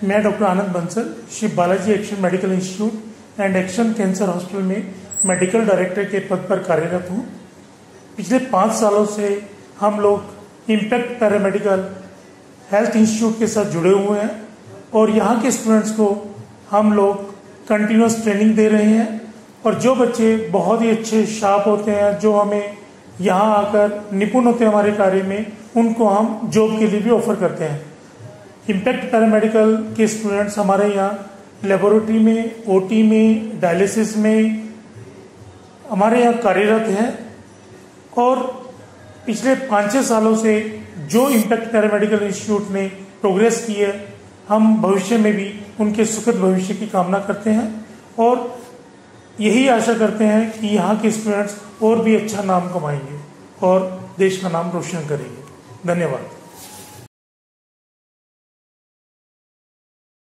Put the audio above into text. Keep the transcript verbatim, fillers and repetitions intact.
मैं doctor Anand Bansal Shri Balaji action medical institute and action cancer hospital में medical director के पद पर कार्यरत हूँ। पिछले पाँच सालों से हम लोग इम्पैक्ट पैरामेडिकल हेल्थ इंस्टीट्यूट के साथ जुड़े हुए हैं और यहाँ के स्टूडेंट्स को हम लोग कंटिन्यूस ट्रेनिंग दे रहे हैं और जो बच्चे बहुत ही अच्छे शार्प होते हैं, जो हमें यहाँ आकर निपुण होते हैं हमारे कार्य में, उनको हम जॉब के लिए भी ऑफर करते हैं। इम्पैक्ट पैरामेडिकल के स्टूडेंट्स हमारे यहाँ लेबोरेटरी में, ओटी में, डायलिसिस में हमारे यहाँ कार्यरत हैं और पिछले पाँच छः सालों से जो इम्पैक्ट पैरामेडिकल इंस्टीट्यूट ने प्रोग्रेस की है, हम भविष्य में भी उनके सुखद भविष्य की कामना करते हैं और यही आशा करते हैं कि यहाँ के स्टूडेंट्स और भी अच्छा नाम कमाएंगे और देश का नाम रोशन करेंगे। धन्यवाद।